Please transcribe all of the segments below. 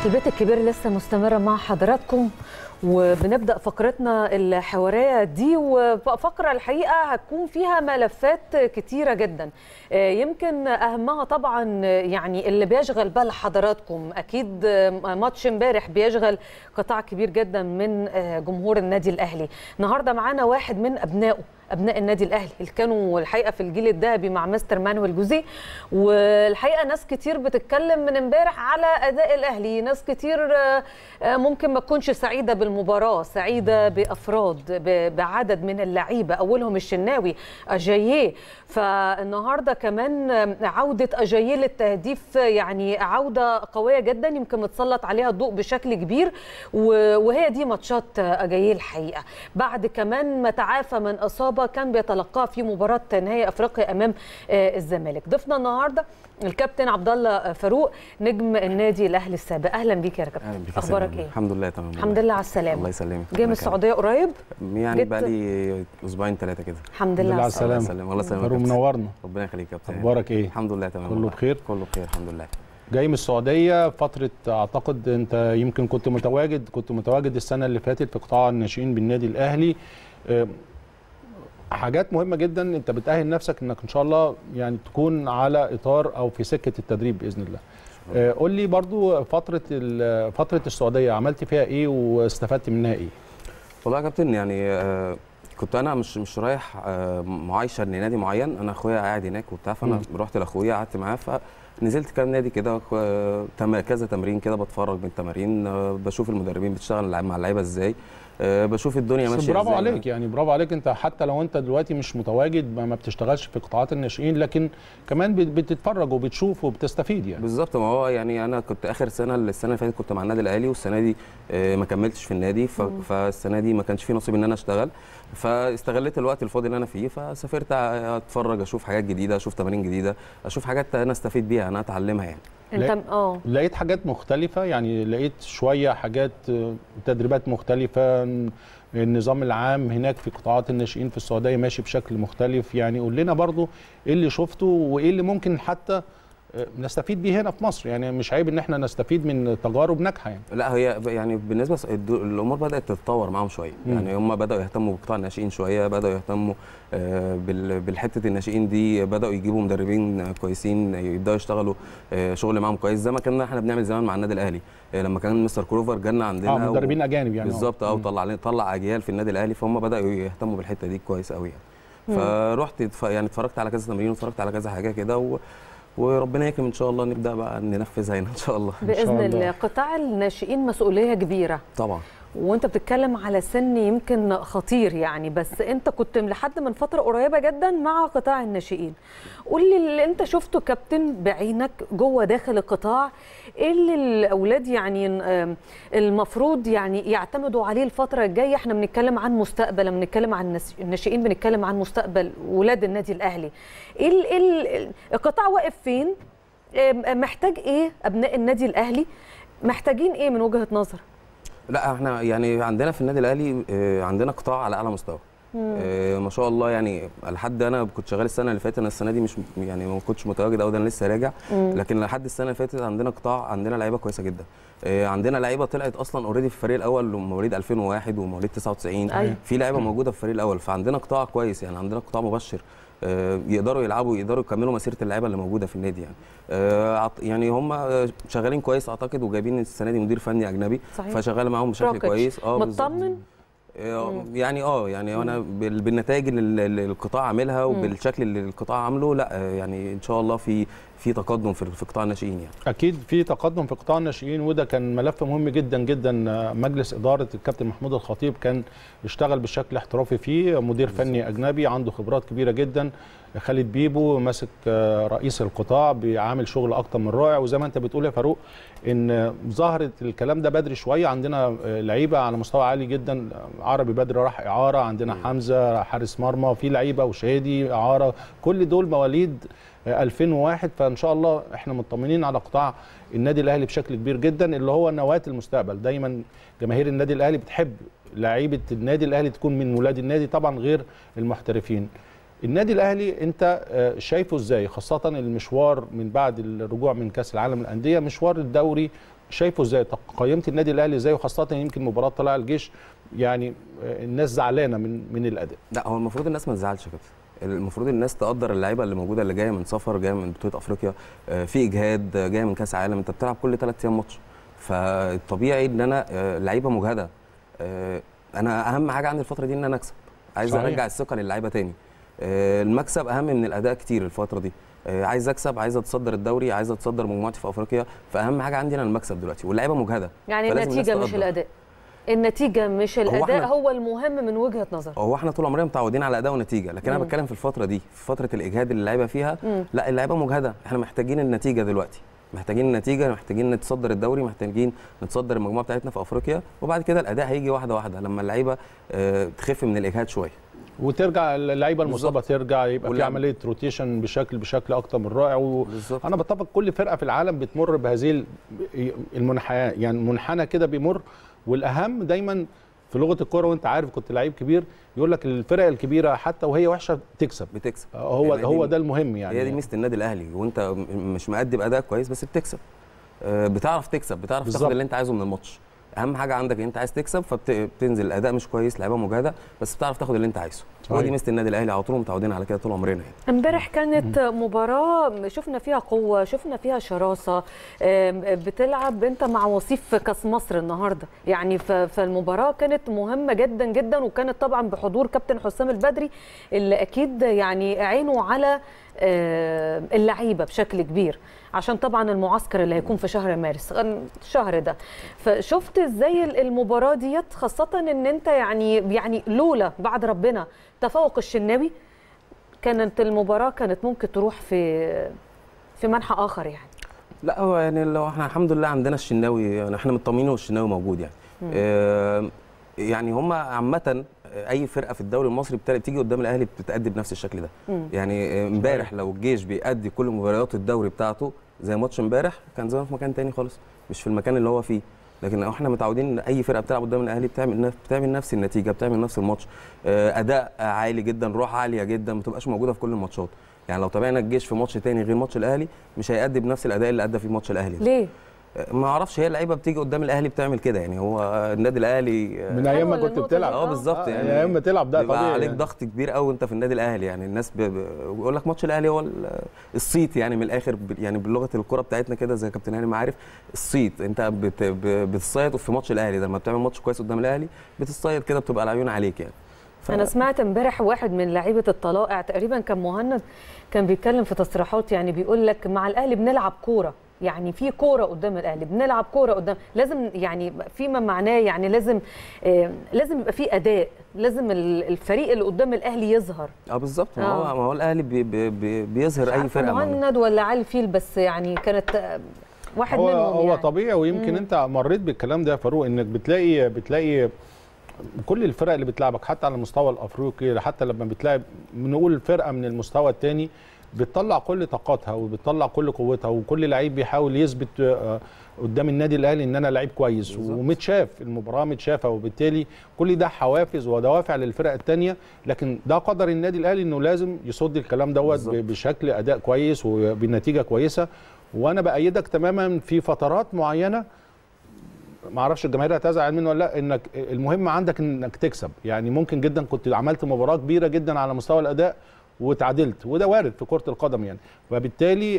البيت الكبير لسه مستمرة مع حضراتكم، وبنبدأ فقرتنا الحوارية دي، وفقرة الحقيقة هتكون فيها ملفات كتيرة جدا. يمكن أهمها طبعا يعني اللي بيشغل بال حضراتكم أكيد ماتش امبارح بيشغل قطاع كبير جدا من جمهور النادي الأهلي. النهاردة معانا واحد من أبناء النادي الأهلي اللي كانوا الحقيقة في الجيل الذهبي مع مستر مانويل جوزيه، والحقيقة ناس كتير بتتكلم من امبارح على أداء الأهلي، ناس كتير ممكن ما تكونش سعيدة بالمباراة، سعيدة بأفراد بعدد من اللعيبة أولهم الشناوي أجاييه. فالنهاردة كمان عودة أجاييه للتهديف يعني عودة قوية جدا يمكن متسلط عليها الضوء بشكل كبير، وهي دي ماتشات أجاييه الحقيقة بعد كمان ما تعافى من إصابة كان بيتلقاها في مباراة نهائي أفريقيا أمام الزمالك. ضيفنا النهاردة الكابتن عبد الله فاروق نجم النادي الأهلي السابق. أهلا بيك يا كابتن، أخبارك إيه؟ الحمد لله تمام. الحمد لله على السلامة. الله يسلمك. جاي من السعودية قريب؟ يعني بقى لي أسبوعين 3 كده. الحمد لله على السلامة. الله يسلمك. فاروق منورنا. ربنا يخليك يا كابتن. أخبارك إيه؟ الحمد لله تمام. كله بخير؟ كله بخير الحمد لله. جاي من السعودية فترة، أعتقد أنت يمكن كنت متواجد السنة اللي فاتت في قطاع الناشئين بالنادي الأهلي. حاجات مهمة جدا، أنت بتأهل نفسك إنك إن شاء الله يعني تكون على إطار أو في سكة التدريب بإذن الله. قول لي برضو فترة السعودية عملت فيها إيه واستفدت منها إيه؟ والله يا كابتن يعني كنت أنا مش رايح معايشة لنادي معين، أنا أخويا قاعد هناك وبتاع، فأنا رحت لأخويا قعدت معاه، فنزلت كام نادي كده كذا تمرين كده، بتفرج من التمارين، بشوف المدربين بتشتغل مع اللعيبه ازاي، بشوف الدنيا ماشيه ازاي. برافو عليك، يعني برافو عليك. انت حتى لو انت دلوقتي مش متواجد ما بتشتغلش في قطاعات الناشئين، لكن كمان بتتفرج وبتشوف وبتستفيد يعني. بالظبط. ما هو يعني انا كنت اخر السنه اللي فاتت كنت مع النادي الاهلي، والسنه دي ما كملتش في النادي، فالسنه دي ما كانش في نصيب ان انا اشتغل، فاستغليت الوقت الفاضي اللي انا فيه، فسافرت اتفرج، اشوف حاجات جديده، اشوف تمارين جديده، اشوف حاجات انا استفيد بيها، انا اتعلمها يعني. انت لقيت حاجات مختلفه، يعني لقيت شويه حاجات تدريبات مختلفه، النظام العام هناك في قطاعات الناشئين في السعوديه ماشي بشكل مختلف، يعني قول لنا برضو ايه اللي شفته وايه اللي ممكن حتى نستفيد بيه هنا في مصر، يعني مش عيب ان احنا نستفيد من تجارب ناجحه يعني. لا هي يعني بالنسبه الامور بدات تتطور معاهم شويه، يعني هم بداوا يهتموا بقطاع الناشئين شويه، بداوا يهتموا بالحته الناشئين دي، بداوا يجيبوا مدربين كويسين يبداوا يشتغلوا شغل معاهم كويس، زي ما كنا احنا بنعمل زمان مع النادي الاهلي لما كان مستر كروفر جالنا عندنا مدربين اجانب يعني. بالظبط. طلع اجيال في النادي الاهلي، فهم بداوا يهتموا بالحته دي كويس قوي يعني. فرحت يعني اتفرجت على كذا تمرين واتفرجت على كذا حاجه كده، وربنا يكرم ان شاء الله نبدا بقى ننفذها هنا ان شاء الله باذن الله. قطاع الناشئين مسؤوليه كبيره طبعا، وانت بتتكلم على سن يمكن خطير يعني، بس انت كنت لحد من فتره قريبه جدا مع قطاع الناشئين. قول لي اللي انت شفته كابتن بعينك جوه داخل القطاع، ايه اللي الاولاد يعني المفروض يعني يعتمدوا عليه الفتره الجايه؟ احنا بنتكلم عن مستقبل، بنتكلم عن الناشئين، بنتكلم عن مستقبل ولاد النادي الاهلي. ايه القطاع واقف فين؟ محتاج ايه ابناء النادي الاهلي؟ محتاجين ايه من وجهه نظر؟ لا احنا يعني عندنا في النادي الاهلي عندنا قطاع على اعلى مستوى ما شاء الله، يعني لحد انا كنت شغال السنه اللي فاتت، انا السنه دي مش يعني ما كنتش متواجد او ده انا لسه راجع، لكن لحد السنه اللي فاتت عندنا قطاع، عندنا لعيبه كويسه جدا، عندنا لعيبه طلعت اصلا اوريدي في الفريق الاول، مواليد 2001 ومواليد 99 في لعيبه موجوده في الفريق الاول، فعندنا قطاع كويس يعني، عندنا قطاع مبشر يقدروا يلعبوا، يقدروا يكملوا مسيره اللعيبه اللي موجوده في النادي يعني. يعني هم شغالين كويس اعتقد، وجايبين السنه دي مدير فني اجنبي صحيح. فشغال معاهم بشكل كويس. مطمن يعني انا بالنتائج اللي القطاع عاملها وبالشكل اللي القطاع عامله، لا يعني ان شاء الله في تقدم في قطاع الناشئين يعني. اكيد في تقدم في قطاع الناشئين، وده كان ملف مهم جدا جدا. مجلس اداره الكابتن محمود الخطيب كان اشتغل بشكل احترافي فيه، مدير فني اجنبي عنده خبرات كبيره جدا، خالد بيبو ماسك رئيس القطاع، بيعمل شغل اكتر من رائع. وزي ما انت بتقول يا فاروق ان ظهرت الكلام ده بدري شويه، عندنا لعيبه على مستوى عالي جدا، عربي بدر راح اعاره، عندنا حمزه حارس مرمى، في لعيبه وشادي اعاره، كل دول مواليد 2001. فان شاء الله احنا مطمنين على قطاع النادي الاهلي بشكل كبير جدا، اللي هو نواه المستقبل. دايما جماهير النادي الاهلي بتحب لعيبه النادي الاهلي تكون من ولاد النادي، طبعا غير المحترفين. النادي الاهلي انت شايفه ازاي، خاصه المشوار من بعد الرجوع من كاس العالم للانديه، مشوار الدوري شايفه ازاي؟ قيمت النادي الاهلي ازاي، وخاصه يمكن مباراه طلائع الجيش يعني الناس زعلانه من الاداء؟ لا، هو المفروض الناس ما تزعلش كده. المفروض الناس تقدر اللعيبه اللي موجوده، اللي جايه من سفر، جايه من بطوله افريقيا، في اجهاد، جايه من كاس عالم، انت بتلعب كل 3 ايام ماتش، فالطبيعي ان انا لعيبه مجهده. انا اهم حاجه عندي الفتره دي ان انا اكسب، عايز صحيح. ارجع الثقه للعيبه تاني. المكسب اهم من الاداء كتير الفتره دي. عايز اكسب، عايز اتصدر الدوري، عايز اتصدر مجموعتي في افريقيا، فاهم حاجه عندي انا المكسب دلوقتي، واللعيبه مجهده. يعني النتيجه مش الاداء، النتيجه مش الاداء هو المهم من وجهه نظر. هو احنا طول عمرنا متعودين على اداء ونتيجه، لكن انا بتكلم في الفتره دي، في فتره الاجهاد اللي اللعيبه فيها. لا، اللعيبه مجهده، احنا محتاجين النتيجه دلوقتي، محتاجين النتيجه، محتاجين نتصدر الدوري، محتاجين نتصدر المجموعه بتاعتنا في افريقيا، وبعد كده الاداء هيجي واحده واحده لما اللعيبه تخف من الاجهاد شويه وترجع اللعيبه المصابه، ترجع يبقى في عمليه روتيشن بشكل اكتر من رائع. انا بتفق، كل فرقه في العالم بتمر بهذه المنحنى، يعني منحنى كده بيمر. والاهم دايما في لغه الكوره، وانت عارف كنت لعيب كبير، يقول لك الفرق الكبيره حتى وهي وحشه بتكسب. هو ده المهم يعني. هي دي ميزه النادي الاهلي، وانت مش مؤدي باداء كويس بس بتكسب، بتعرف تكسب، بتعرف تاخد اللي انت عايزه من الماتش. اهم حاجه عندك انت عايز تكسب، فبتنزل الاداء مش كويس، لعيبه مجهده، بس بتعرف تاخد اللي انت عايزه. هو دي ميزه النادي الاهلي، على طول متعودين على كده طول عمرنا يعني. امبارح كانت مباراه شفنا فيها قوه، شفنا فيها شراسه، بتلعب انت مع وصيف كاس مصر النهارده، يعني فالمباراه كانت مهمه جدا جدا، وكانت طبعا بحضور كابتن حسام البدري اللي اكيد يعني عينه على اللعيبه بشكل كبير، عشان طبعا المعسكر اللي هيكون في شهر مارس الشهر ده. فشفت ازاي المباراه ديت، خاصه ان انت يعني لولا بعد ربنا تفوق الشناوي كانت المباراه كانت ممكن تروح في منحى اخر يعني. لا، هو يعني لو احنا الحمد لله عندنا الشناوي، يعني احنا مطمنين والشناوي موجود يعني. يعني هم عامه اي فرقه في الدوري المصري بتيجي قدام الاهلي بتأدي بنفس الشكل ده. يعني امبارح لو الجيش بيأدي كل مباريات الدوري بتاعته زي ماتش امبارح، كان زمان في مكان تاني خالص، مش في المكان اللي هو فيه. لكن احنا متعودين ان اي فرقه بتلعب قدام الاهلي بتعمل نفس النتيجه، بتعمل نفس الماتش، اداء عالي جدا، روح عاليه جدا، ما بتبقاش موجوده في كل الماتشات. يعني لو تابعنا الجيش في ماتش تاني غير ماتش الاهلي، مش هيأدي بنفس الاداء اللي ادى فيه ماتش الاهلي. ليه؟ ما اعرفش، هي اللعيبه بتيجي قدام الاهلي بتعمل كده يعني. هو النادي الاهلي من ايام ما كنت بتلعب بالظبط يعني، ايام ما تلعب ده طبيعي عليك يعني. ضغط كبير قوي وانت في النادي الاهلي يعني. الناس بيقول لك ماتش الاهلي هو الصيت يعني، من الاخر يعني بلغه الكره بتاعتنا كده زي كابتن هاني ما عارف، الصيت. انت بتصيد في ماتش الاهلي ده، لما بتعمل ماتش كويس قدام الاهلي بتصيد كده، بتبقى العيون عليك يعني. انا سمعت امبارح واحد من لعيبه الطلائع تقريبا كان مهند، كان بيتكلم في تصريحات، يعني بيقول لك مع الاهلي بنلعب كوره، يعني في كوره قدام الاهلي، بنلعب كوره قدام، لازم يعني فيما معناه يعني لازم يبقى في اداء، لازم الفريق اللي قدام الاهلي يظهر. بالظبط. ما هو الاهلي بيظهر اي فرقه. مهند ولا علي الفيل، بس يعني كانت واحد منهم هو يعني. طبيعي، ويمكن انت مريت بالكلام ده يا فاروق، انك بتلاقي كل الفرق اللي بتلعبك حتى على المستوى الافريقي، حتى لما بتلاعب نقول فرقه من المستوى الثاني، بتطلع كل طاقاتها وبتطلع كل قوتها، وكل لعيب بيحاول يثبت قدام النادي الاهلي ان انا لعيب كويس ومتشاف، المباراه متشافه، وبالتالي كل ده حوافز ودوافع للفرق الثانيه. لكن ده قدر النادي الاهلي انه لازم يصد الكلام دوت بشكل اداء كويس وبنتيجه كويسه. وانا بايدك تماما في فترات معينه، ما اعرفش الجماهير هتزعل منه ولا لا، انك المهم عندك انك تكسب. يعني ممكن جدا كنت عملت مباراه كبيره جدا على مستوى الاداء وتعادلت، وده وارد في كرة القدم يعني. وبالتالي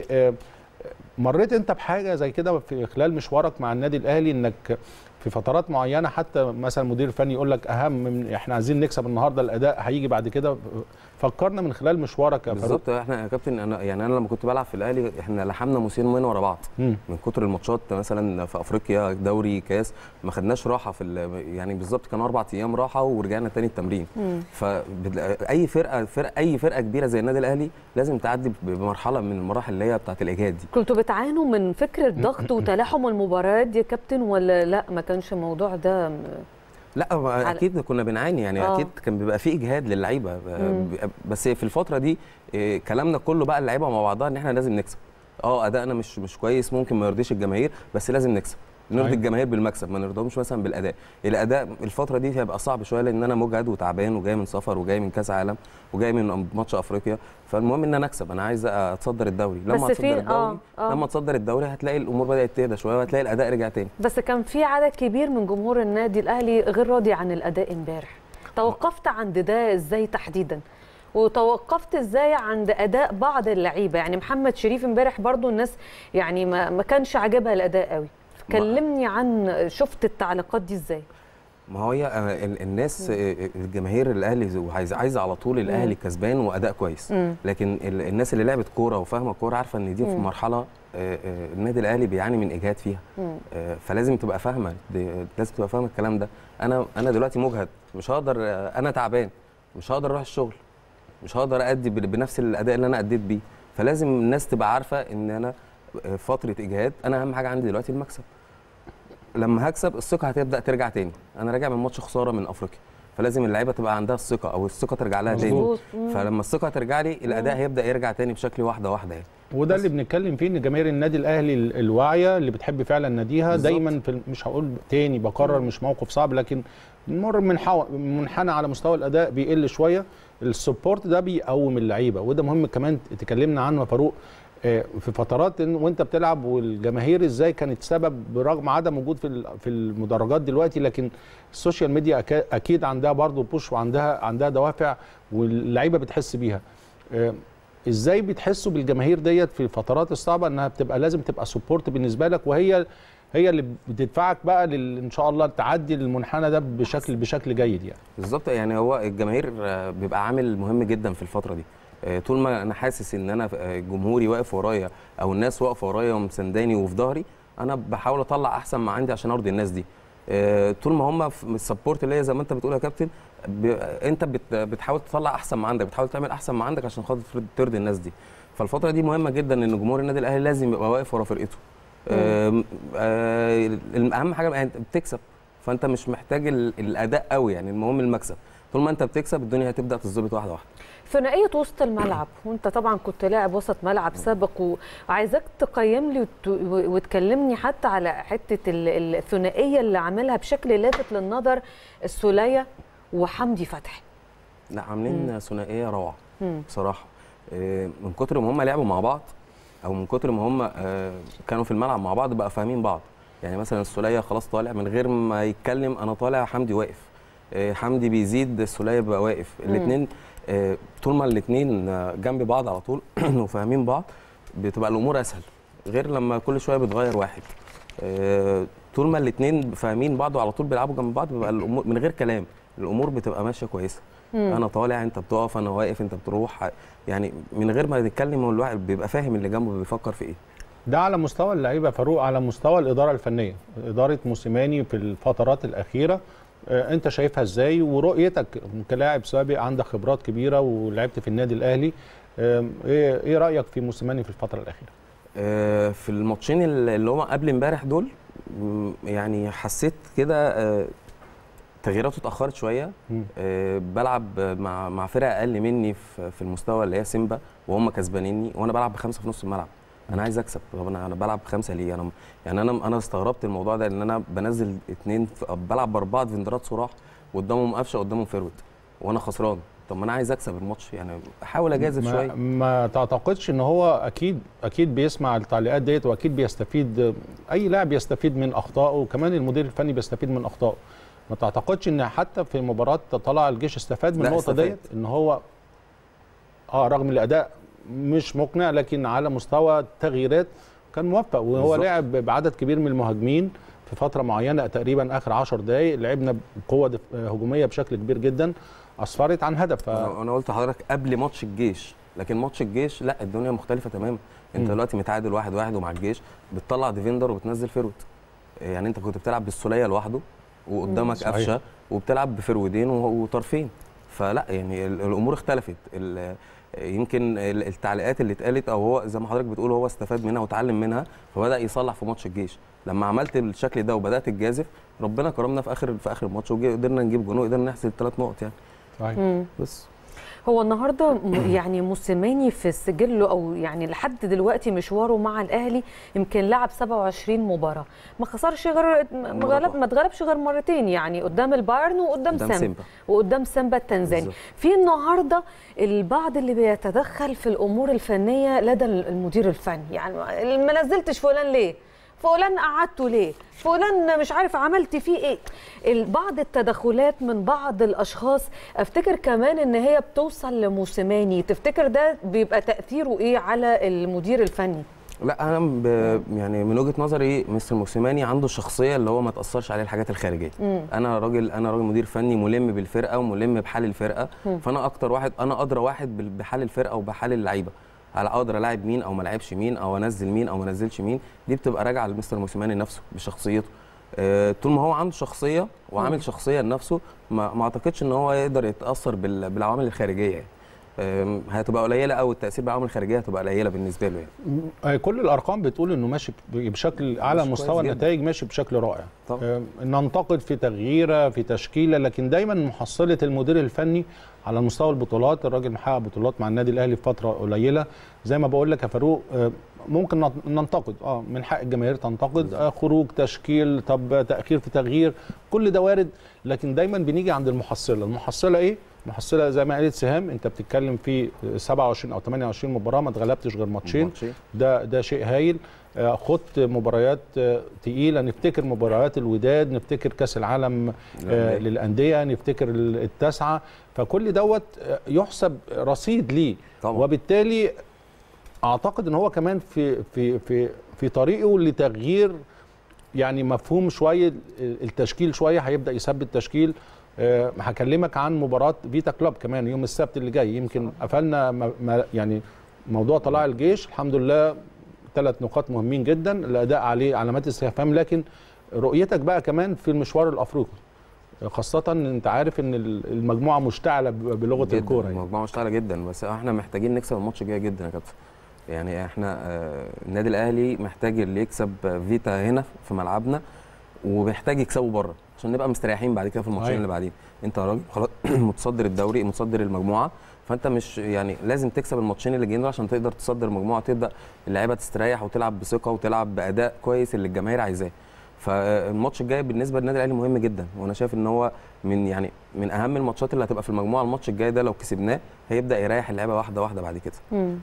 مريت انت بحاجه زي كده في خلال مشوارك مع النادي الاهلي، انك في فترات معينه حتى مثلا مدير فني يقول لك اهم من احنا عايزين نكسب النهارده، الاداء هيجي بعد كده. فكرنا من خلال مشوارك يا فاروق. بالظبط. احنا يا كابتن، انا لما كنت بلعب في الاهلي احنا لحمنا موسمين ورا بعض من كتر الماتشات، مثلا في افريقيا دوري كاس ما خدناش راحه يعني بالظبط كان 4 ايام راحه ورجعنا تاني التمرين. فاي فرقه كبيره زي النادي الاهلي لازم تعدي بمرحله من المراحل اللي هي بتاعه الاجهاد دي. كنتوا بتعانوا من فكره ضغط وتلاحم المباريات دي يا كابتن، ولا لا ما كانش الموضوع ده؟ لا، اكيد كنا بنعاني يعني. اكيد كان بيبقى في اجهاد للعيبه، بس في الفتره دي كلامنا كله بقى اللعيبه مع بعضها ان احنا لازم نكسب. ادائنا مش كويس، ممكن ما يرضيش الجماهير، بس لازم نكسب. نرضي الجماهير بالمكسب، ما نرضيهمش مثلا بالاداء. الاداء الفتره دي هيبقى صعب شويه لان انا مجهد وتعبان وجاي من سفر وجاي من كاس عالم وجاي من ماتش افريقيا، فالمهم ان انا اكسب، انا عايز اتصدر الدوري. لما اتصدر الدوري لما اتصدر الدوري هتلاقي الامور بدات تهدى شويه وهتلاقي الاداء رجع تاني. بس كان في عدد كبير من جمهور النادي الاهلي غير راضي عن الاداء امبارح، توقفت عند ده ازاي تحديدا؟ وتوقفت ازاي عند اداء بعض اللعيبه؟ يعني محمد شريف امبارح برضو الناس يعني ما كانش عاجبها الاداء قوي، كلمني عن شفت التعليقات دي ازاي؟ ما هي الناس الجماهير الاهلي عايزه على طول الاهلي كسبان واداء كويس، لكن الناس اللي لعبت كوره وفاهمه كوره عارفه ان دي في مرحله النادي الاهلي بيعاني من اجهاد فيها، فلازم تبقى فاهمه، لازم تبقى فاهمه الكلام ده. انا دلوقتي مجهد، مش هقدر، انا تعبان، مش هقدر اروح الشغل، مش هقدر ادي بنفس الاداء اللي انا اديت بيه، فلازم الناس تبقى عارفه ان انا فتره اجهاد، انا اهم حاجه عندي دلوقتي المكسب. لما هكسب الثقه هتبدا ترجع تاني، انا راجع من ماتش خساره من افريقيا، فلازم اللعيبه تبقى عندها الثقه او الثقه ترجع لها تاني، فلما الثقه ترجع لي الاداء هيبدا يرجع تاني بشكل واحده واحده يعني. وده اللي بنتكلم فيه، ان جماهير النادي الاهلي الواعيه اللي بتحب فعلا ناديها بالزبط. دايما مش هقول تاني بكرر، مش موقف صعب، لكن نمر من منحنى على مستوى الاداء بيقل شويه، السبورت ده بيقوم اللعيبه، وده مهم كمان تكلمنا عنه يا فاروق في فترات وانت بتلعب، والجماهير ازاي كانت سبب برغم عدم وجود في المدرجات دلوقتي، لكن السوشيال ميديا اكيد عندها برضو بوش وعندها دوافع واللعيبه بتحس بيها. ازاي بتحسوا بالجماهير ديت في الفترات الصعبه انها بتبقى لازم تبقى سبورت بالنسبه لك، وهي اللي بتدفعك بقى ان شاء الله تعدي المنحنى ده بشكل جيد يعني. بالظبط، يعني هو الجماهير بيبقى عامل مهم جدا في الفتره دي. طول ما انا حاسس ان انا جمهوري واقف ورايا او الناس واقفه ورايا ومسانداني وفي ظهري، انا بحاول اطلع احسن ما عندي عشان ارضي الناس دي. طول ما هم في السبورت اللي هي زي ما انت بتقول يا كابتن، انت بتحاول تطلع احسن ما عندك، بتحاول تعمل احسن ما عندك عشان خاطر ترضي الناس دي. فالفتره دي مهمه جدا ان جمهور النادي الاهلي لازم يبقى واقف ورا فرقته. اهم حاجه انت بتكسب، فانت مش محتاج الاداء قوي، يعني المهم المكسب. طول ما انت بتكسب الدنيا هتبدا تظبط واحده واحده. ثنائيه وسط الملعب، وانت طبعا كنت لاعب وسط ملعب سابق، وعايزاك تقيم لي وتكلمني حتى على حته الثنائيه اللي عاملها بشكل لافت للنظر السوليه وحمدي فتحي. لا عاملين ثنائيه روعه بصراحه، من كتر ما هم لعبوا مع بعض او من كتر ما هم كانوا في الملعب مع بعض بقى فاهمين بعض. يعني مثلا السوليه خلاص طالع من غير ما يتكلم انا طالع، حمدي واقف، حمدي بيزيد السوليه بقى واقف، الاثنين طول ما الاثنين جنب بعض على طول وفاهمين بعض بتبقى الامور اسهل، غير لما كل شويه بتغير واحد. طول ما الاثنين فاهمين بعض وعلى طول بيلعبوا جنب بعض بيبقى الامور من غير كلام، الامور بتبقى ماشيه كويسه. انا طالع انت بتقف، انا واقف انت بتروح، يعني من غير ما نتكلم هو الواحد بيبقى فاهم اللي جنبه بيفكر في ايه. ده على مستوى اللعيبه فاروق، على مستوى الاداره الفنيه، اداره موسيماني في الفترات الاخيره انت شايفها ازاي؟ ورؤيتك كلاعب سابق عندك خبرات كبيره ولعبت في النادي الاهلي، ايه رايك في موسيماني في الفتره الاخيره؟ في الماتشين اللي هم قبل امبارح دول يعني حسيت كده تغييراته اتاخرت شويه. بلعب مع فرقه اقل مني في المستوى اللي هي سيمبا وهم كسبانيني، وانا بلعب بخمسه في نص الملعب. انا عايز اكسب، طب انا بلعب بخمسه ليه؟ انا استغربت الموضوع ده، ان انا بنزل اثنين بلعب باربعه ديفندرات صراح وقدامهم قفشه قدامهم فيرود وانا خسران. طب ما انا عايز اكسب الماتش، يعني احاول اجازف شويه. ما تعتقدش ان هو اكيد بيسمع التعليقات ديت، واكيد بيستفيد، اي لاعب بيستفيد من اخطائه، وكمان المدير الفني بيستفيد من اخطائه. ما تعتقدش ان حتى في مباراه طلع الجيش استفاد من النقطه ديت، ان هو رغم الاداء مش مقنع لكن على مستوى التغييرات كان موفق، وهو لعب بعدد كبير من المهاجمين في فتره معينه، تقريبا اخر 10 دقائق لعبنا بقوه هجوميه بشكل كبير جدا اسفرت عن هدف. انا قلت لحضرتك قبل ماتش الجيش، لكن ماتش الجيش لا، الدنيا مختلفه تماما. انت دلوقتي متعادل 1-1 ومع الجيش بتطلع ديفندر وبتنزل فيرود، يعني انت كنت بتلعب بالسوليه لوحده وقدامك قفشه وبتلعب بفرودين وطرفين، فلا يعني الامور اختلفت. يمكن التعليقات اللي اتقالت او هو زي ما حضرتك بتقول هو استفاد منها وتعلم منها، فبدا يصلح في ماتش الجيش. لما عملت الشكل ده وبدات الجازف ربنا كرمنا في اخر الماتش وقدرنا نجيب جون وقدرنا نحسب 3 نقط يعني. صحيح. بس هو النهارده يعني موسيماني في سجله او يعني لحد دلوقتي مشواره مع الاهلي يمكن لعب 27 مباراه، ما خسرش غير ما اتغلبش غير مرتين، يعني قدام البايرن وقدام سيمبا وقدام سيمبا التنزاني. في النهارده البعض اللي بيتدخل في الامور الفنيه لدى المدير الفني، يعني ما نزلتش فلان ليه؟ فلان قعدته ليه؟ فلان مش عارف عملت فيه ايه؟ بعض التدخلات من بعض الاشخاص، افتكر كمان ان هي بتوصل لموسيماني، تفتكر ده بيبقى تاثيره ايه على المدير الفني؟ لا انا يعني من وجهه نظري مستر موسيماني عنده شخصيه اللي هو ما تاثرش عليه الحاجات الخارجيه. انا راجل مدير فني ملم بالفرقه وملم بحال الفرقه، فانا اكتر واحد، انا ادرى واحد بحال الفرقه وبحال اللعيبه، على اقدر الاعب مين او ما لعبش مين او انزل مين او ما انزلش مين. دي بتبقى راجعه لمستر موسيماني نفسه بشخصيته. طول ما هو عنده شخصيه وعامل شخصيه لنفسه، ما اعتقدش ان هو يقدر يتاثر بالعوامل الخارجيه يعني. هتبقى قليله، او التاثير بالعوامل الخارجيه هتبقى قليله بالنسبه له يعني. كل الارقام بتقول انه ماشي بشكل على مستوى النتائج، ماشي بشكل رائع. ننتقد في تغييره في تشكيله، لكن دايما محصله المدير الفني على مستوى البطولات. الراجل محقق بطولات مع النادي الاهلي في فتره قليله. زي ما بقول لك يا فاروق، ممكن ننتقد، من حق الجماهير تنتقد، خروج تشكيل، طب تاخير في تغيير، كل ده وارد، لكن دايما بنيجي عند المحصله ايه؟ المحصله زي ما قالت سهام، انت بتتكلم في 27 او 28 مباراه ما اتغلبتش غير ماتشين، ده شيء هايل. خدت مباريات تقيله، نفتكر مباريات الوداد، نفتكر كاس العالم للانديه، نفتكر التاسعه، فكل دوت يحسب رصيد ليه طبعا. وبالتالي اعتقد ان هو كمان في طريقه لتغيير يعني مفهوم شويه التشكيل، شويه هيبدا يثبت تشكيل. هكلمك عن مباراه فيتا كلوب كمان يوم السبت اللي جاي. يمكن قفلنا يعني موضوع طلائع الجيش، الحمد لله 3 نقاط مهمين جدا، الاداء عليه علامات استفهام، لكن رؤيتك بقى كمان في المشوار الافريقي، خاصه ان انت عارف ان المجموعه مشتعله بلغه الكوره. المجموعه مشتعله جدا، بس احنا محتاجين نكسب الماتش الجاي جدا يا كابتن. يعني احنا النادي الاهلي محتاج اللي يكسب فيتا هنا في ملعبنا، ومحتاج يكسبه بره عشان نبقى مستريحين بعد كده في الماتشين اللي بعدين. انت راجل خلاص متصدر الدوري، متصدر المجموعه، فانت مش يعني لازم تكسب الماتشين اللي جايين عشان تقدر تصدر المجموعه، تبدا اللعيبه تستريح وتلعب بثقه وتلعب باداء كويس اللي الجماهير عايزاه. فالماتش الجاي بالنسبه للنادي الاهلي مهم جدا، وانا شايف ان هو من اهم الماتشات اللي هتبقى في المجموعه. الماتش الجاي ده لو كسبناه هيبدا يريح اللعيبه واحده واحده بعد كده.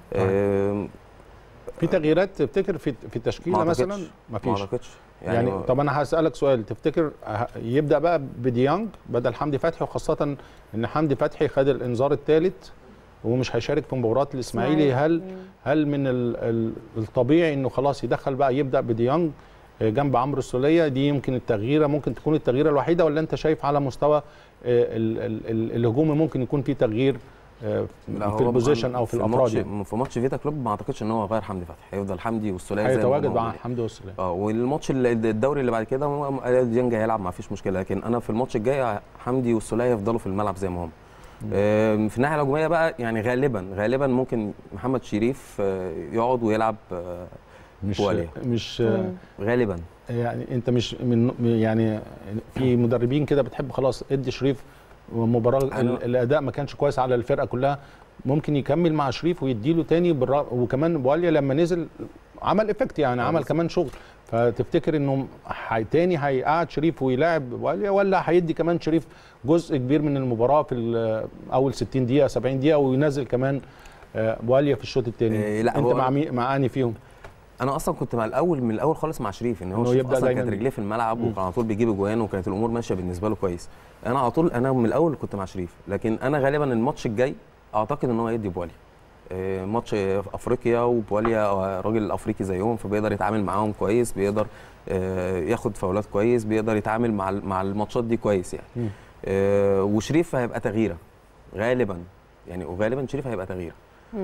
في تغييرات تفتكر في التشكيله مثلا؟ مفيش. ما اعتقدش يعني طب انا هسالك سؤال، تفتكر يبدا بقى بديانج بدل حمدي فتحي، وخاصه ان حمدي فتحي خد الانذار الثالث ومش هيشارك في مباراه الاسماعيلي؟ هل من الطبيعي انه خلاص يدخل بقى يبدا بديانج جنب عمرو السوليه؟ دي يمكن التغييره، ممكن تكون التغييره الوحيده، ولا انت شايف على مستوى الهجومي ممكن يكون في تغيير في البوزيشن او في الافراد؟ في ماتش فيتا كلوب ما اعتقدش ان هو غير حمدي فتحي، هيفضل حمدي والسوليه زي ما هيتواجد مع حمدي والسوليه. والماتش الدوري اللي بعد كده ديانج هيلعب، ما فيش مشكله، لكن انا في الماتش الجاي حمدي والسوليه يفضلوا في الملعب زي ما هم. في الناحيه الهجوميه بقى يعني غالبا ممكن محمد شريف يقعد ويلعب مش غالبا. يعني انت مش يعني في مدربين كده بتحب خلاص ادي شريف مباراه الاداء ما كانش كويس على الفرقه كلها، ممكن يكمل مع شريف ويديله تاني وكمان بواليا لما نزل عمل افكت، يعني عمل كمان شغل. فتفتكر انه تاني هيقعد شريف ويلاعب بواليا، ولا هيدي كمان شريف جزء كبير من المباراه في اول 60 دقيقه 70 دقيقه وينزل كمان بواليا في الشوط الثاني؟ لا انت مع اني فيهم؟ انا اصلا كنت من الاول خالص مع شريف، ان هو اصلا كانت رجليه في الملعب وكان على طول بيجيب اجوان وكانت الامور ماشيه بالنسبه له كويس. انا على طول من الاول كنت مع شريف، لكن انا غالبا الماتش الجاي اعتقد ان هو هيدي بواليا. ماتش افريقيا وبواليا راجل افريقي زيهم، فبيقدر يتعامل معاهم كويس، بيقدر ياخد فاولات كويس، بيقدر يتعامل مع الماتشات دي كويس يعني. وشريف هيبقى تغييره غالبا، يعني وغالبا شريف هيبقى تغييره.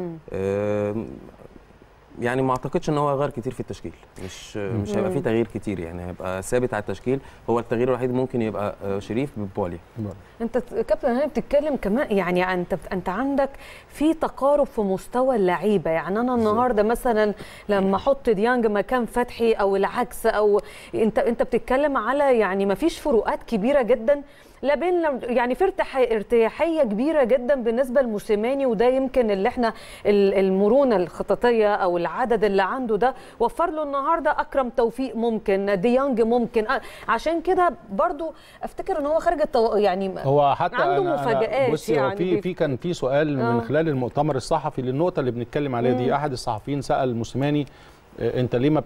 يعني ما اعتقدش ان هو هيغير كتير في التشكيل، مش هيبقى فيه تغيير كتير، يعني هيبقى ثابت على التشكيل. هو التغيير الوحيد ممكن يبقى شريف ببواليا. انت كابتن هاني بتتكلم كمان، يعني انت عندك في تقارب في مستوى اللعيبه، يعني انا النهارده مثلا لما احط ديانج مكان فتحي او العكس، او انت بتتكلم على يعني ما فيش فروقات كبيره جدا لا بين يعني في ارتياحيه كبيره جدا بالنسبه لموسيماني، وده يمكن اللي احنا المرونه الخططيه او العدد اللي عنده ده وفر له النهارده. اكرم توفيق ممكن، ديانج ممكن، عشان كده برضو افتكر ان هو خارج يعني هو حتى عنده مفاجآت. بص يعني كان في سؤال من خلال المؤتمر الصحفي للنقطه اللي بنتكلم عليها دي. احد الصحفيين سال موسيماني انت ليه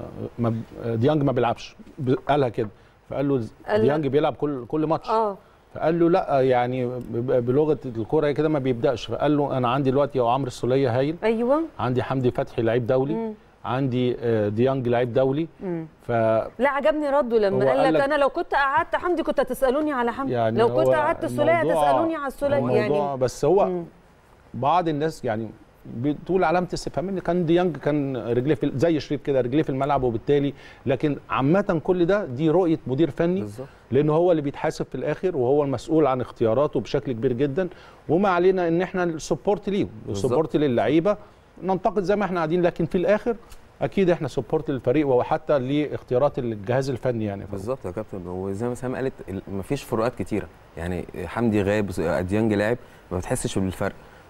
ديانج ما بيلعبش؟ قالها كده، فقال له ديانج بيلعب كل ماتش. فقال له لا يعني بلغه الكوره كده ما بيبداش. فقال له انا عندي دلوقتي عمرو السوليه هايل، ايوه، عندي حمدي فتحي لعيب دولي، عندي ديانج لعيب دولي. لا عجبني رده لما قال لك انا لو كنت قعدت حمدي كنت هتسالوني على حمدي، يعني لو كنت قعدت السوليه هتسالوني على السوليه يعني. بس هو بعض الناس يعني بتقول علامه استفهام ان كان ديانج كان رجليه زي شريف كده، رجليه في الملعب، وبالتالي لكن عامه كل ده دي رؤيه مدير فني بالزبط. لانه هو اللي بيتحاسب في الاخر وهو المسؤول عن اختياراته بشكل كبير جدا، وما علينا ان احنا السبورت ليه، السبورت للعيبه، ننتقد زي ما احنا قاعدين، لكن في الاخر اكيد احنا سبورت للفريق وحتى لاختيارات الجهاز الفني يعني. بالظبط يا كابتن، وزي ما سام قالت مفيش فروقات كتيره، يعني حمدي غاب، ديانج لعب، ما بتحسش بالفرق.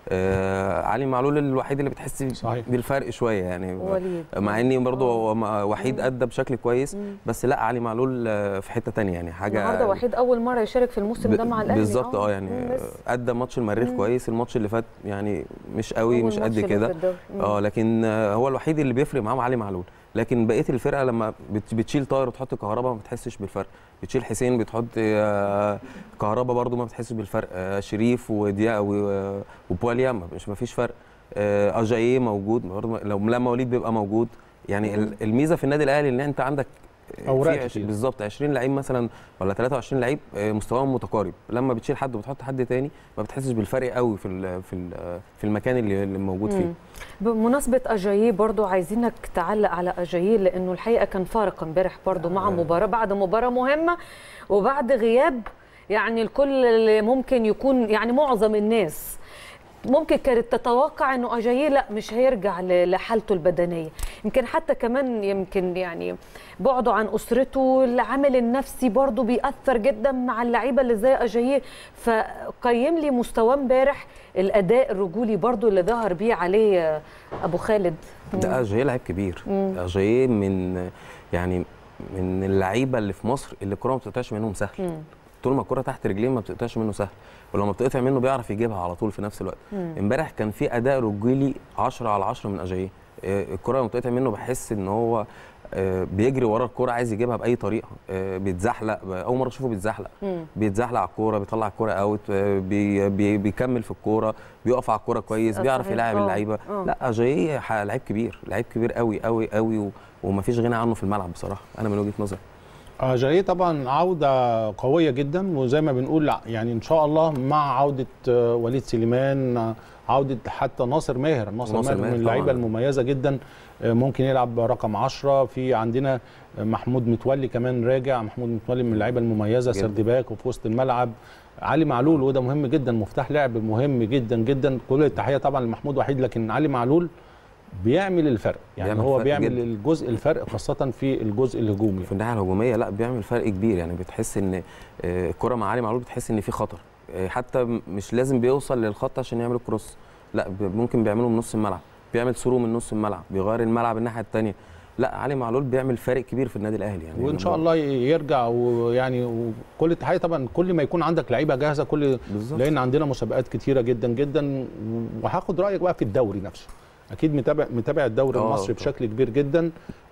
علي معلول الوحيد اللي بتحس بالفرق شويه يعني، مع اني برضه وحيد ادى بشكل كويس، بس لا علي معلول في حته ثانيه يعني حاجه. النهارده وحيد اول مره يشارك في الموسم ده مع الاهلي بالظبط. يعني ادى ماتش المريخ كويس، الماتش اللي فات يعني مش قوي، مش قد كده. لكن هو الوحيد اللي بيفرق معاه علي معلول، لكن بقيه الفرقه لما بتشيل طاهر وتحط كهربا ما بتحسش بالفرق، بتشيل حسين بتحط كهربا برضو ما بتحسش بالفرق، شريف وديا وبواليا ما فيش فرق، اجاييه موجود برضو، لما وليد بيبقى موجود. يعني الميزه في النادي الاهلي ان انت عندك بالظبط 20 لعيب مثلا ولا 23 لعيب مستواهم متقارب، لما بتشيل حد وبتحط حد تاني ما بتحسش بالفرق قوي في المكان اللي موجود فيه. بمناسبه اجاييه برضو عايزينك تعلق على اجاييه، لانه الحقيقه كان فارق امبارح برضو مع مباراه بعد مباراه مهمه وبعد غياب يعني الكل ممكن يكون يعني معظم الناس ممكن كانت تتوقع انه اجاييه لا مش هيرجع لحالته البدنيه، يمكن حتى كمان يمكن يعني بعده عن اسرته، العامل النفسي برضه بيأثر جدا مع اللعيبه اللي زي اجاييه. فقيم لي مستواه امبارح، الاداء الرجولي برضه اللي ظهر بيه عليه ابو خالد. ده اجاييه لعيب كبير، اجاييه من اللعيبه اللي في مصر اللي الكوره ما بتقطعش منهم سهل. طول ما الكره تحت رجليه ما بتقطعش منه سهل، ولما بتقطع منه بيعرف يجيبها على طول في نفس الوقت. امبارح كان في اداء رجولي 10 على 10 من اجاييه. الكره لما بتقطع منه بحس ان هو بيجري ورا الكره عايز يجيبها باي طريقه، بيتزحلق، اول مره اشوفه بيتزحلق على الكوره، بيطلع الكوره اوت، بيكمل في الكوره، بيقف على الكوره كويس، بيعرف يلاعب اللعيبه. لا اجاييه لعيب كبير، لعيب كبير قوي قوي قوي، ومفيش غنى عنه في الملعب بصراحه، انا من وجهه نظري. اجاييه طبعا عوده قويه جدا، وزي ما بنقول يعني ان شاء الله مع عوده وليد سليمان، عوده حتى ناصر ماهر من اللعيبه المميزه جدا، ممكن يلعب رقم 10. في عندنا محمود متولي كمان راجع، محمود متولي من اللعيبه المميزه، سردباك وفي وسط الملعب. علي معلول وده مهم جدا، مفتاح لعب مهم جدا جدا، كل التحيه طبعا لمحمود وحيد، لكن علي معلول بيعمل الفرق، يعني هو بيعمل الجزء الفرق خاصه في الجزء الهجومي، في الناحيه الهجوميه. لا بيعمل فرق كبير، يعني بتحس ان الكره مع علي معلول بتحس ان في خطر، حتى مش لازم بيوصل للخط عشان يعمل كروس، لا ممكن بيعمله من نص الملعب، بيعمل ثرو من نص الملعب، بيغير الملعب الناحيه الثانيه. لا علي معلول بيعمل فارق كبير في النادي الاهلي يعني، وان شاء الله يرجع. ويعني وكل التحيه طبعا، كل ما يكون عندك لعيبه جاهزه لان عندنا مسابقات كتيره جدا جدا. وهاخد رايك بقى في الدوري نفسه، اكيد متابع الدوري المصري بشكل كبير جدا،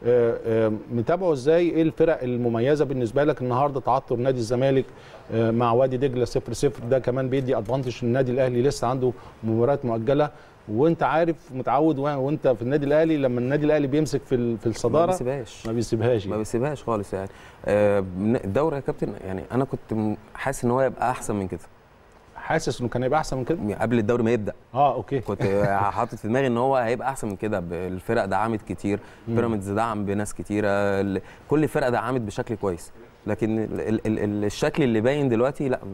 متابعه ازاي؟ ايه الفرق المميزه بالنسبه لك النهارده؟ تعثر نادي الزمالك مع وادي دجله 0-0، ده كمان بيدي ادفانتج النادي الاهلي، لسه عنده مباريات مؤجله، وانت عارف متعود وانت في النادي الاهلي لما النادي الاهلي بيمسك في الصداره ما بيسيبهاش خالص يعني. الدوري يا كابتن يعني انا كنت حاسس ان هو يبقى احسن من كده، حاسس انه كان هيبقى احسن من كده قبل الدوري ما يبدا. اوكي كنت حاطط في دماغي ان هو هيبقى احسن من كده، الفرق دعمت كتير، بيراميدز دعم بناس كتيره، كل الفرق دعمت بشكل كويس، لكن الشكل اللي باين دلوقتي لا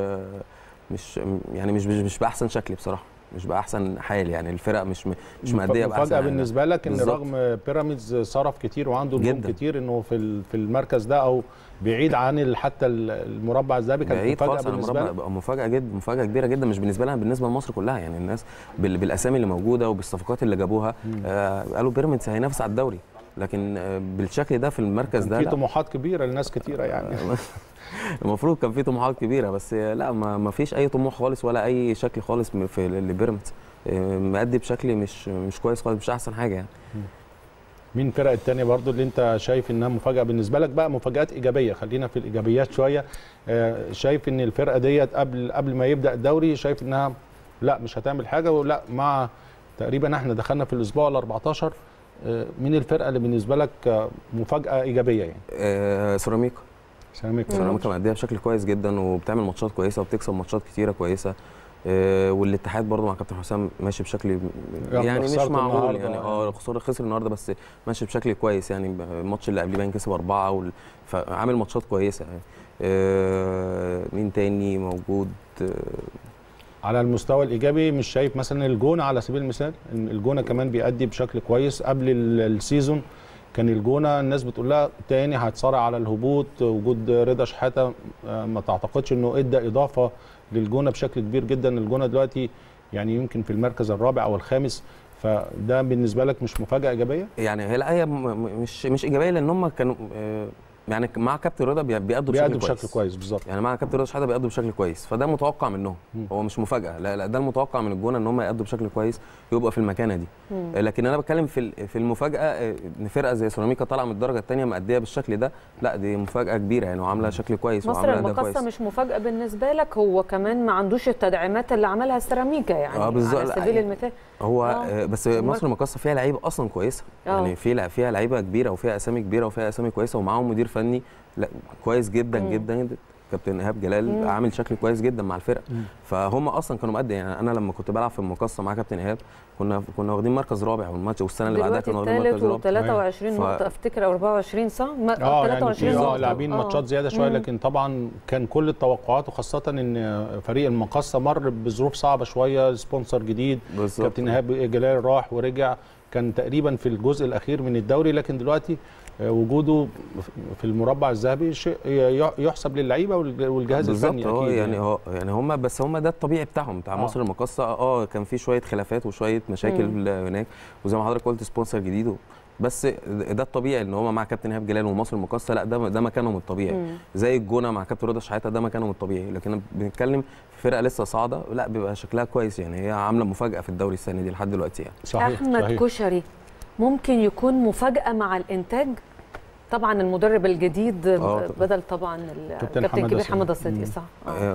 مش باحسن شكل بصراحه، مش باحسن حال، يعني الفرق مش ماديه باحسن. مفاجاه بالنسبه لك ان رغم بيراميدز صرف كتير وعنده نجوم كتير، انه في المركز ده او بعيد عن حتى المربع الذهبي، كانت مفاجاه بالنسبه لك؟ مفاجاه جدا، مفاجاه كبيره جدا، مش بالنسبه لها، بالنسبه لمصر كلها. يعني الناس بالاسامي اللي موجوده وبالصفقات اللي جابوها قالوا بيراميدز هينافس على الدوري، لكن بالشكل ده في المركز ده في طموحات كبيره لناس كتيره يعني. المفروض كان في طموحات كبيره، بس لا، ما فيش اي طموح خالص ولا اي شكل خالص في لبيراميدز. مأدي بشكل مش كويس خالص، مش احسن حاجه يعني. مين الفرق الثانيه برضو اللي انت شايف انها مفاجاه بالنسبه لك بقى، مفاجات ايجابيه؟ خلينا في الايجابيات شويه. شايف ان الفرقه ديت قبل ما يبدا الدوري شايف انها لا مش هتعمل حاجه، ولا مع تقريبا احنا دخلنا في الاسبوع ال 14، مين الفرقه اللي بالنسبه لك مفاجاه ايجابيه يعني؟ سيراميكا سيراميكا مأديها بشكل كويس جدا، وبتعمل ماتشات كويسه وبتكسب ماتشات كتيره كويسه. والاتحاد برضه مع كابتن حسام ماشي بشكل يعني مش معقول يعني. خسر النهارده، بس ماشي بشكل كويس يعني. الماتش اللي قبليه باين كسب 4 فعامل ماتشات كويسه يعني. مين تاني موجود؟ على المستوى الايجابي مش شايف مثلا الجونه على سبيل المثال؟ الجونه كمان بيأدي بشكل كويس. قبل السيزون كان الجونه الناس بتقول لها تاني هتصارع على الهبوط، وجود رضا شحاته ما تعتقدش انه ادى اضافه للجونه بشكل كبير جدا. الجونه دلوقتي يعني يمكن في المركز الرابع او الخامس، فده بالنسبه لك مش مفاجاه ايجابيه؟ يعني هي مش ايجابيه، لان هم كانوا يعني مع كابتن رضا بيأدوا بشكل كويس بالظبط. يعني مع كابتن رضا شحاته بيأدوا بشكل كويس، فده متوقع منهم. هو مش مفاجاه، لا ده المتوقع من الجونه ان هم يأدوا بشكل كويس، يبقى في المكانه دي. لكن انا بتكلم في المفاجاه، ان فرقه زي سيراميكا طالعه من الدرجه الثانيه مأديه بالشكل ده، لا دي مفاجاه كبيره يعني، وعامله شكل كويس وعامله اداء كويس. مصر المقاصه مش مفاجاه بالنسبه لك، هو كمان ما عندوش التدعيمات اللي عملها سيراميكا يعني. على سبيل المثال هو بس مصر المقاصه فيها لعيبه اصلا كويسه يعني، فيها لعيبه كبيره وفيها اسامي كبيره وفيها اسامي كويسه، ومعاهم مدير فني لا كويس جدا جدا. كابتن ايهاب جلال عامل شكل كويس جدا مع الفرقه. فهم اصلا كانوا مقدم يعني. انا لما كنت بلعب في المقاصه مع كابتن ايهاب كنا واخدين مركز رابع، والسنه اللي بعدها كنا واخدين مركز رابع 23 نقطه افتكر، او 24 صح؟ 23 نقطه لاعبين ماتشات زياده شويه. لكن طبعا كان كل التوقعات، وخاصه ان فريق المقاصه مر بظروف صعبه شويه، سبونسر جديد بالزبط. كابتن ايهاب جلال راح ورجع، كان تقريبا في الجزء الاخير من الدوري. لكن دلوقتي وجوده في المربع الذهبي شيء يحسب للعيبه والجهاز الفني اكيد يعني هم ده الطبيعي بتاعهم بتاع مصر المقاصه. كان في شويه خلافات وشويه مشاكل هناك، وزي ما حضرتك قلت سبونسر جديد، بس ده الطبيعي ان هم مع كابتن ايهاب جلال ومصر المقاصه، لا ده مكانهم الطبيعي. زي الجونه مع كابتن رضا شحاته ده مكانهم الطبيعي. لكن بنتكلم في فرقه لسه صاعده، لا بيبقى شكلها كويس يعني. هي عامله مفاجاه في الدوري السنه دي لحد دلوقتي يعني. صحيح. احمد كشري ممكن يكون مفاجاه مع الانتاج، طبعا المدرب الجديد بدل طبعا الكابتن الكبير حماده صدقي صح.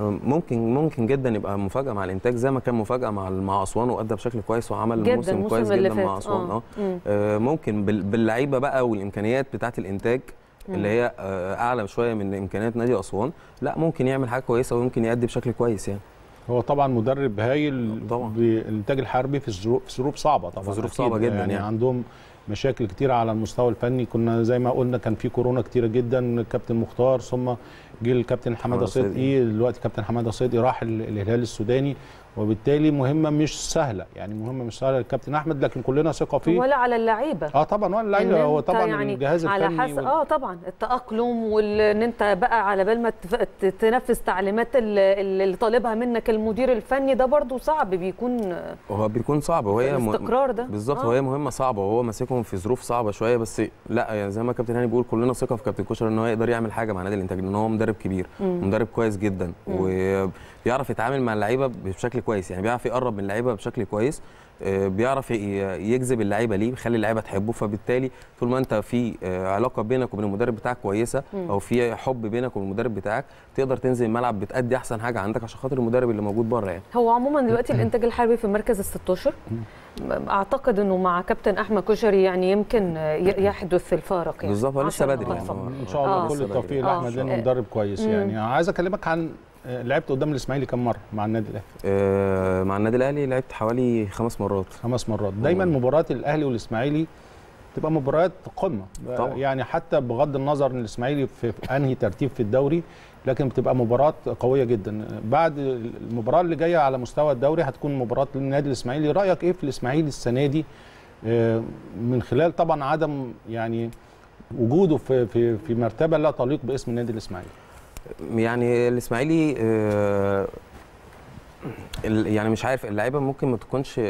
ممكن جدا يبقى مفاجاه مع الانتاج، زي ما كان مفاجاه مع اسوان وادى بشكل كويس وعمل موسم كويس جدا مع اسوان. ممكن باللعيبه بقى والامكانيات بتاعه الانتاج اللي هي اعلى شويه من امكانيات نادي اسوان، لا ممكن يعمل حاجه كويسه وممكن يأدي بشكل كويس يعني. هو طبعا مدرب هايل بالانتاج الحربي في ظروف صعبه طبعا، في ظروف صعبه جدا يعني عندهم مشاكل كتيرة على المستوى الفني. كنا زي ما قلنا كان في كورونا كتيرة جدا، الكابتن مختار ثم جه الكابتن حماده صدقي، دلوقتي كابتن حماده صدقي راح الهلال السوداني، وبالتالي مهمه مش سهله يعني، مهمه مش سهله للكابتن احمد، لكن كلنا ثقه فيه ولا على اللعيبه. طبعا ولا اللعيبه، هو طبعا يعني الجهاز الفني على حسب طبعا التاقلم، وان انت بقى على بال ما تنفذ تعليمات اللي طالبها منك المدير الفني، ده برضو صعب بيكون صعب. وهي الاستقرار ده بالظبط. وهي مهمه صعبه، وهو ماسكهم في ظروف صعبه شويه، بس لا يعني زي ما كابتن هاني بيقول كلنا ثقه في كابتن كشري ان هو يقدر يعمل حاجه مع نادي الانتاج، لان هو مدرب كبير ومدرب كويس جدا، وبيعرف يتعامل مع اللعيبه بشكل كويس يعني، بيعرف يقرب من اللعيبه بشكل كويس، بيعرف يجذب اللعيبه ليه، بيخلي اللعيبه تحبه. فبالتالي طول ما انت في علاقه بينك وبين المدرب بتاعك كويسه، او في حب بينك وبين المدرب بتاعك، تقدر تنزل الملعب بتأدي احسن حاجه عندك عشان خاطر المدرب اللي موجود بره يعني. هو عموما دلوقتي الانتاج الحربي في المركز ال 16، اعتقد انه مع كابتن احمد كشري يعني يمكن يحدث الفارق يعني. بالظبط، لسه بدري يعني. ان شاء الله كل التوفيق لاحمد، لانه مدرب كويس يعني. عايز اكلمك عن لعبت قدام الاسماعيلي كم مره مع النادي الاهلي؟ مع النادي الاهلي لعبت حوالي 5 مرات. 5 مرات. دايما مباريات الاهلي والاسماعيلي تبقى مباريات قمه طبعا. يعني حتى بغض النظر ان الاسماعيلي في انهي ترتيب في الدوري، لكن بتبقى مباراه قويه جدا. بعد المباراه اللي جايه على مستوى الدوري هتكون مباراه للنادي الاسماعيلي، رايك ايه في الاسماعيلي السنه دي من خلال طبعا عدم يعني وجوده في مرتبه لا تليق باسم النادي الاسماعيلي؟ يعني الاسماعيلي يعني مش عارف، اللعيبه ممكن ما تكونش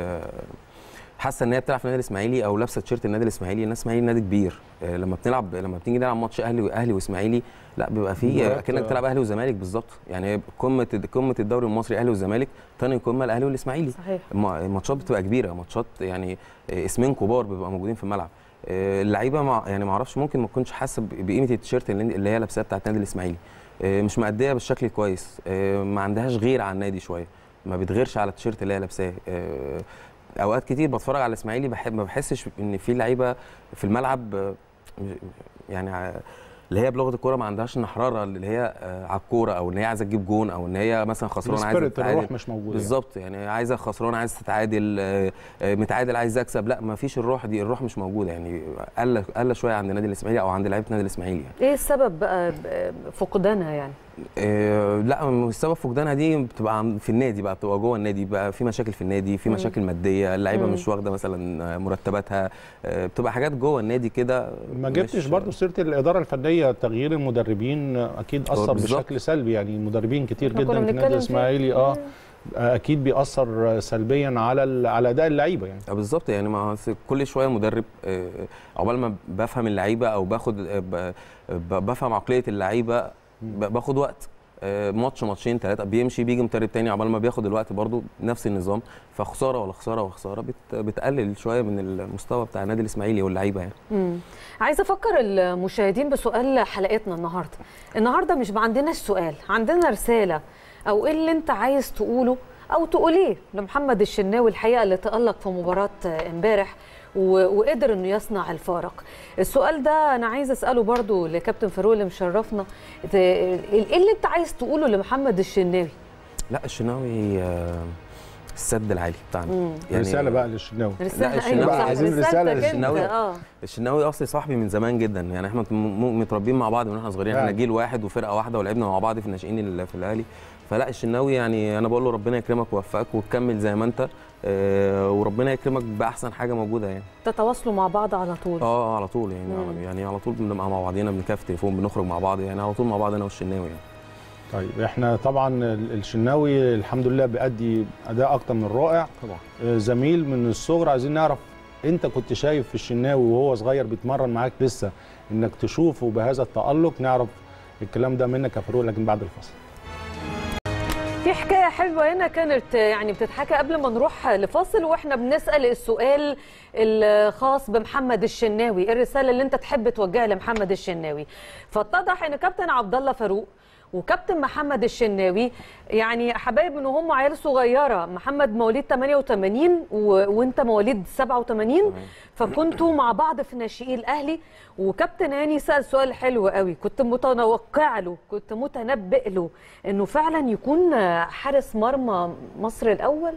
حاسه ان هي بتلعب في النادي الاسماعيلي او لابسه تيشيرت النادي الاسماعيلي. النادي الاسماعيلي نادي كبير، لما بتيجي نلعب ماتش اهلي واسماعيلي، لا بيبقى فيه كأنك بتلعب اهلي وزمالك بالظبط. يعني قمه الدوري المصري اهلي والزمالك، ثاني قمه الاهلي والاسماعيلي. صحيح. الماتشات بتبقى كبيره، ماتشات يعني اسمين كبار بيبقوا موجودين في الملعب. اللعيبه يعني ما اعرفش، ممكن ما تكونش حاسه بقيمه التيشيرت اللي هي لابساه بتاعت النادي الاسماعيلي. مش مأديه بالشكل كويس، ما عندهاش غير على النادي شويه، ما بتغيرش على التيشيرت اللي هي لابساه. اوقات كتير بتفرج على الاسماعيلي ما بحسش ان في لعيبه في الملعب يعني اللي هي بلغه الكوره ما عندهاش النحراره اللي هي على الكوره، او ان هي عايزه تجيب جون، او ان هي مثلا خسرانه عايزه تتعادل. الروح مش موجوده بالظبط، يعني عايزه خسرانه عايزه تتعادل، متعادل عايز اكسب، لا ما فيش الروح دي، الروح مش موجوده. يعني قل شويه عند النادي الاسماعيلي او عند لعيبه النادي الاسماعيلي. يعني ايه السبب بقى فقدانها يعني؟ لا السبب فقدانها دي بتبقى في النادي بقى، بتبقى جوه النادي بقى، في مشاكل في النادي، في مشاكل ماديه، اللعيبه مش واخده مثلا مرتباتها، بتبقى حاجات جوه النادي كده. ما جبتش برضو سيره الاداره الفنيه، تغيير المدربين اكيد اثر بشكل سلبي. يعني مدربين كتير جدا في النادي الاسماعيلي اكيد بيأثر سلبيا على اداء اللعيبه يعني. بالظبط، يعني ما كل شويه مدرب عقبال ما بفهم اللعيبه او بفهم عقليه اللعيبه باخد وقت، ماتش ماتشين ثلاثه بيمشي، بيجي مدرب تاني عقبال ما بياخد الوقت برضو نفس النظام، فخساره ولا خساره وخساره بتقلل شويه من المستوى بتاع النادي الاسماعيلي واللعيبه يعني. عايزه افكر المشاهدين بسؤال حلقتنا النهارده مش عندنا سؤال، عندنا رساله، او ايه اللي انت عايز تقوله او تقوليه لمحمد الشناوي الحقيقه اللي تألق في مباراه امبارح وقدر انه يصنع الفارق. السؤال ده انا عايزه اساله برضو لكابتن فاروق اللي مشرفنا، ايه اللي انت عايز تقوله لمحمد الشناوي؟ لا الشناوي السد العالي بتاعنا. يعني رساله بقى للشناوي. لا الشناوي عايزين رساله للشناوي. الشناوي اصلي صاحبي من زمان جدا، يعني احنا متربيين مع بعض من واحنا صغيرين، احنا جيل واحد وفرقه واحده ولعبنا مع بعض في الناشئين اللي في الاهلي. فلا الشناوي يعني انا بقول له ربنا يكرمك ويوفقك وتكمل زي ما انت، وربنا يكرمك باحسن حاجه موجوده يعني. تتواصلوا مع بعض على طول؟ على طول يعني. يعني على طول بنبقى مع بعضينا، بنتكلم في التليفون، بنخرج مع بعض، يعني على طول مع بعض انا والشناوي يعني. طيب احنا طبعا الشناوي الحمد لله بيأدي اداء اكتر من رائع طبعا. زميل من الصغر، عايزين نعرف انت كنت شايف في الشناوي وهو صغير بيتمرن معاك لسه انك تشوفه بهذا التألق؟ نعرف الكلام ده منك يا فاروق لكن بعد الفصل. في حكايه حلوه هنا كانت يعني بتتحكى قبل ما نروح لفاصل، واحنا بنسال السؤال الخاص بمحمد الشناوي، الرساله اللي انت تحب توجهها لمحمد الشناوي. فاتضح ان كابتن عبد الله فاروق وكابتن محمد الشناوي يعني حبايب من هم عيال صغيره. محمد مواليد 88 وانت مواليد 87، فكنتوا مع بعض في ناشئين الاهلي. وكابتن هاني سال سؤال حلو قوي، كنت متوقع له، كنت متنبئ له انه فعلا يكون حارس مرمى مصر الاول.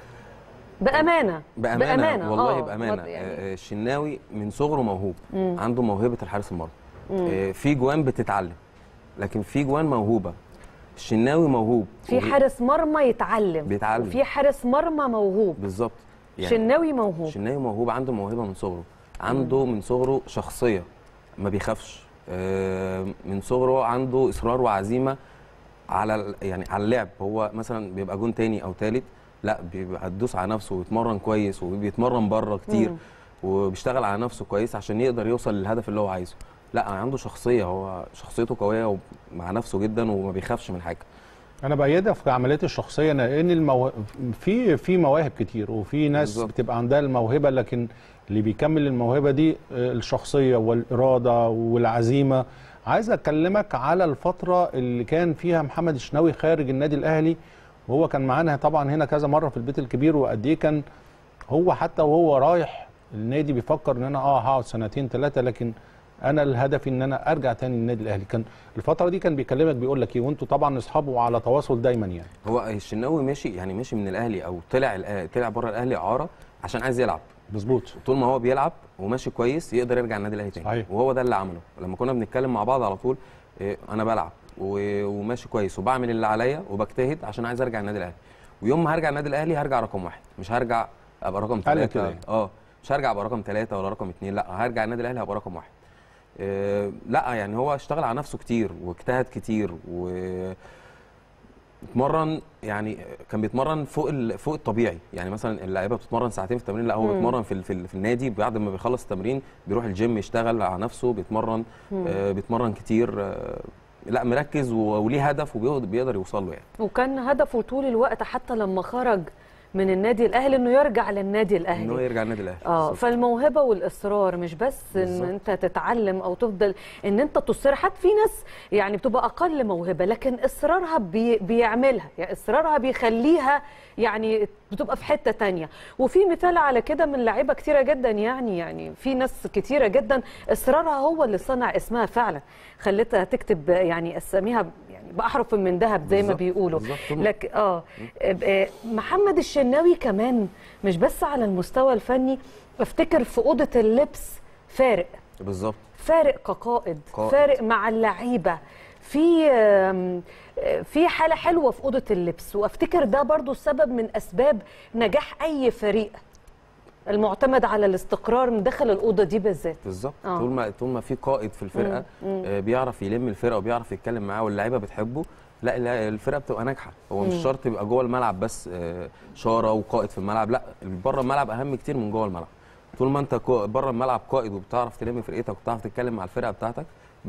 بامانه والله بامانه يعني. الشناوي من صغره موهوب، عنده موهبه الحارس المرمى. في جوان بتتعلم، لكن في جوان موهوبه. الشناوي موهوب، في حارس مرمى بيتعلم، وفي حارس مرمى موهوب بالظبط. يعني شناوي موهوب، عنده موهبه من صغره، عنده من صغره شخصيه، ما بيخافش، من صغره عنده اصرار وعزيمه على اللعب. هو مثلا بيبقى جون تاني او تالت، لا بيبقى هتدوس على نفسه ويتمرن كويس، وبيتمرن بره كتير وبيشتغل على نفسه كويس عشان يقدر يوصل للهدف اللي هو عايزه. لا عنده شخصيه، هو شخصيته قويه مع نفسه جدا وما بيخافش من حاجه. انا بايدها في عمليه الشخصيه، لان في مواهب كتير، وفي ناس بالزبط. بتبقى عندها الموهبه، لكن اللي بيكمل الموهبه دي الشخصيه والاراده والعزيمه. عايز اكلمك على الفتره اللي كان فيها محمد الشناوي خارج النادي الاهلي، وهو كان معانا طبعا هنا كذا مره في البيت الكبير، وقد ايه كان هو حتى وهو رايح النادي بيفكر ان انا هقعد سنتين ثلاثه، لكن انا الهدف ان انا ارجع تاني للنادي الاهلي. كان الفتره دي كان بيكلمك بيقول لك ايه، وانتوا طبعا اصحابه وعلى تواصل دايما يعني. هو الشناوي مشي من الاهلي، او طلع بره الاهلي اعاره عشان عايز يلعب. مظبوط. طول ما هو بيلعب وماشي كويس يقدر يرجع النادي الاهلي تاني. صحيح. وهو ده اللي عمله. لما كنا بنتكلم مع بعض على طول، انا بلعب وماشي كويس وبعمل اللي عليا وبجتهد عشان عايز ارجع النادي الاهلي، ويوم ما هرجع النادي الاهلي هرجع رقم 1، مش هرجع ابقى رقم 3. مش هرجع ابقى رقم 3 ولا رقم 2، لا هرجع النادي الاهلي هبقى رقم 1. لا يعني هو اشتغل على نفسه كتير واجتهد كتير اتمرن، يعني كان بيتمرن فوق الطبيعي. يعني مثلا اللعيبه بتتمرن ساعتين في التمرين، لا هو بيتمرن في النادي بعد ما بيخلص التمرين بيروح الجيم يشتغل على نفسه، بيتمرن كتير، لا مركز وليه هدف وبيقدر يوصل له يعني. وكان هدفه طول الوقت حتى لما خرج من النادي الاهلي انه يرجع للنادي الاهلي، انه يرجع النادي الاهلي. فالموهبه والاصرار مش بس ان انت تتعلم او تفضل ان انت تصر. حتى في ناس يعني بتبقى اقل موهبه لكن اصرارها بيعملها، يعني اصرارها بيخليها يعني بتبقى في حته تانية. وفي مثال على كده من لعيبه كتيره جدا، يعني في ناس كتيره جدا اصرارها هو اللي صنع اسمها فعلا، خلتها تكتب يعني اساميها يعني باحرف من ذهب زي ما بيقولوا. لك محمد الشناوي كمان مش بس على المستوى الفني، افتكر في اوضه اللبس فارق بالظبط، فارق كقائد، فارق مع اللعيبه، في حاله حلوه في اوضه اللبس. وافتكر ده برضو السبب من اسباب نجاح اي فريق، المعتمد على الاستقرار من داخل الاوضه دي بالذات. بالظبط. طول ما في قائد في الفرقه بيعرف يلم الفرقه وبيعرف يتكلم معاه واللعيبه بتحبه، لا الفرقه بتبقى ناجحه. هو مش شرط يبقى جوه الملعب بس شاره وقائد في الملعب، لا بره الملعب اهم كتير من جوه الملعب. طول ما انت بره الملعب قائد وبتعرف تلم فرقتك وبتعرف تتكلم مع الفرقه بتاعتك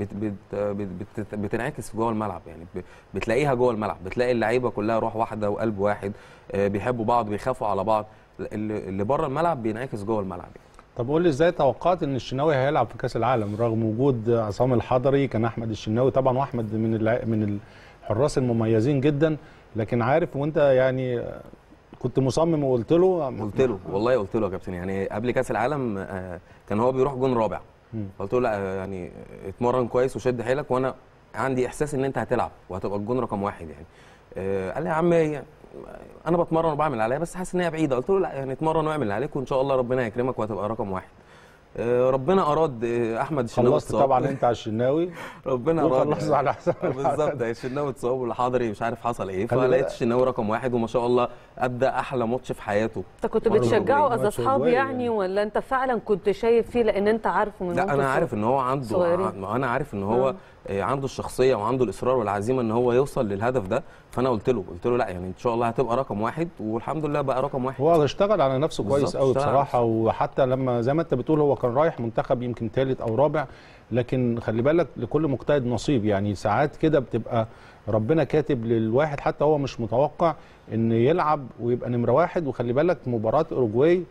بتنعكس في جوه الملعب، يعني بتلاقيها جوه الملعب، بتلاقي اللعيبه كلها روح واحده وقلب واحد، بيحبوا بعض بيخافوا على بعض. اللي بره الملعب بينعكس جوه الملعب يعني. طب قول لي ازاي توقعت ان الشناوي هيلعب في كاس العالم رغم وجود عصام الحضري؟ كان احمد الشناوي طبعا، واحمد من الحراس المميزين جدا، لكن عارف وانت يعني كنت مصمم وقلت له والله قلت له يا كابتن، يعني قبل كاس العالم كان هو بيروح جون رابع، قلت له لا يعني اتمرن كويس وشد حيلك، وانا عندي احساس ان انت هتلعب وهتبقى الجون رقم 1 يعني. قال لي يا عم انا بتمرن وبعمل اللي عليا بس حاسس ان هي بعيده. قلت له لا يعني اتمرن واعمل اللي عليك وان شاء الله ربنا يكرمك وهتبقى رقم 1. ربنا اراد احمد الشناوي خلصت طبعا انت على الشناوي ربنا اراد خلصت على حساب بالظبط. الشناوي اتصاب والحضري مش عارف حصل ايه، فلقيت الشناوي رقم 1 وما شاء الله ابدا احلى ماتش في حياته. انت كنت بتشجعه از اصحاب يعني ولا انت فعلا كنت شايف فيه لان انت عارفه من لا انا عارف ان هو انا عارف ان هو عنده الشخصيه وعنده الاصرار والعزيمه ان هو يوصل للهدف ده، فانا قلت له لا يعني ان شاء الله هتبقى رقم 1 والحمد لله بقى رقم 1. هو اشتغل على نفسه كويس قوي بصراحه، وحتى لما زي ما انت بتقول هو كان رايح منتخب يمكن ثالث او رابع، لكن خلي بالك لكل مجتهد نصيب. يعني ساعات كده بتبقى ربنا كاتب للواحد حتى هو مش متوقع ان يلعب ويبقى نمره 1. وخلي بالك مباراه اوروجواي